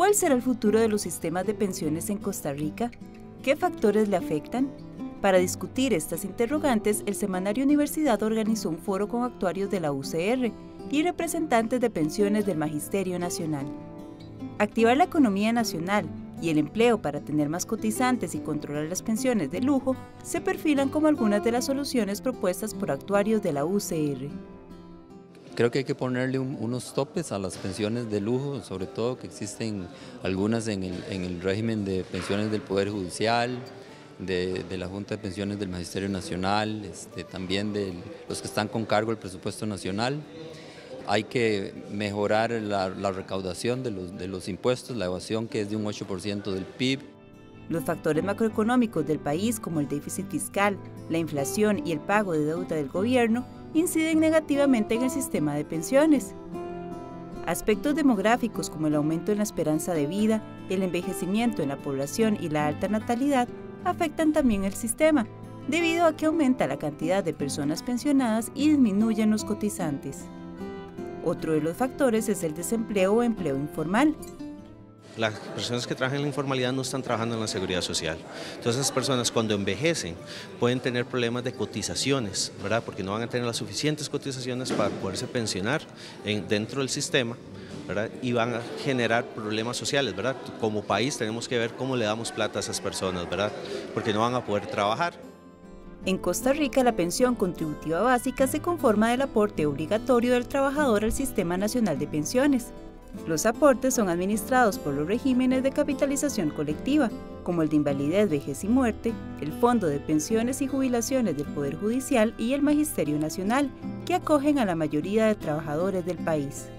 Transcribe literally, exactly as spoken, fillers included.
¿Cuál será el futuro de los sistemas de pensiones en Costa Rica? ¿Qué factores le afectan? Para discutir estas interrogantes, el Semanario Universidad organizó un foro con actuarios de la U C R y representantes de pensiones del Magisterio Nacional. Activar la economía nacional y el empleo para tener más cotizantes y controlar las pensiones de lujo se perfilan como algunas de las soluciones propuestas por actuarios de la U C R. Creo que hay que ponerle un, unos topes a las pensiones de lujo, sobre todo que existen algunas en el, en el régimen de pensiones del Poder Judicial, de, de la Junta de Pensiones del Magisterio Nacional, este, también de los que están con cargo del presupuesto nacional. Hay que mejorar la, la recaudación de los, de los impuestos, la evasión que es de un ocho por ciento del P I B. Los factores macroeconómicos del país, como el déficit fiscal, la inflación y el pago de deuda del gobierno, inciden negativamente en el sistema de pensiones. Aspectos demográficos como el aumento en la esperanza de vida, el envejecimiento en la población y la alta natalidad afectan también el sistema, debido a que aumenta la cantidad de personas pensionadas y disminuyen los cotizantes. Otro de los factores es el desempleo o empleo informal. Las personas que trabajan en la informalidad no están trabajando en la seguridad social. Entonces, esas personas cuando envejecen pueden tener problemas de cotizaciones, ¿verdad? Porque no van a tener las suficientes cotizaciones para poderse pensionar en, dentro del sistema, ¿verdad? Y van a generar problemas sociales, ¿verdad? Como país tenemos que ver cómo le damos plata a esas personas, ¿verdad? Porque no van a poder trabajar. En Costa Rica, la pensión contributiva básica se conforma del aporte obligatorio del trabajador al Sistema Nacional de Pensiones. Los aportes son administrados por los regímenes de capitalización colectiva, como el de invalidez, vejez y muerte, el Fondo de Pensiones y Jubilaciones del Poder Judicial y el Magisterio Nacional, que acogen a la mayoría de trabajadores del país.